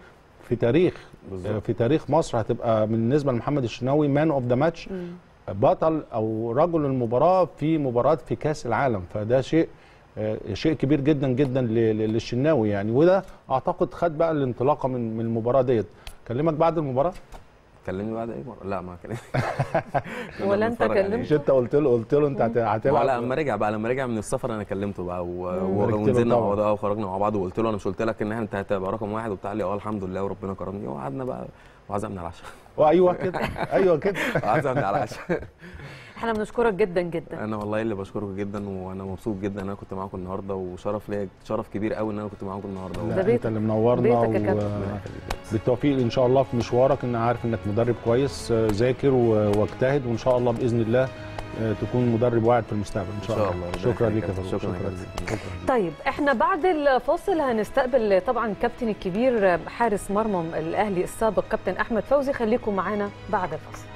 في تاريخ مصر هتبقى بالنسبه لمحمد الشناوي مان اوف ذا ماتش، بطل او رجل المباراه في مباراه في كاس العالم. فده شيء كبير جدا جدا للشناوي يعني، وده اعتقد خد بقى الانطلاقه من المباراه ديت. كلمك بعد المباراه؟ كلمني بعد ايه؟ لا ما كلمني ولا انت كلمته؟ انت قلت له انت هتلعب؟ لا لما رجع من السفر انا كلمته بقى ونزلنا مع بعض وخرجنا مع بعض وقلت له انا مش قلت لك ان انت هتبقى رقم 1 وبتاع لي الحمد لله وربنا كرمني وقعدنا بقى وعزمنا على العشاء. ايوه كده ايوه كده عزمنا على العشاء. احنا بنشكرك جدا جدا. انا والله اللي بشكرك جدا، وانا مبسوط جدا ان انا كنت معاكم النهارده، وشرف ليا، شرف كبير قوي ان انا كنت معاكم النهارده. انت اللي منورنا بالتوفيق ان شاء الله في مشوارك. انا عارف انك مدرب كويس، ذاكر واجتهد، وان شاء الله باذن الله تكون مدرب واعد في المستقبل ان شاء الله. شكرا ليك يا فندم. شكرا. طيب احنا بعد الفاصل هنستقبل طبعا الكابتن الكبير حارس مرمى الاهلي السابق كابتن احمد فوزي. خليكم معانا بعد الفاصل.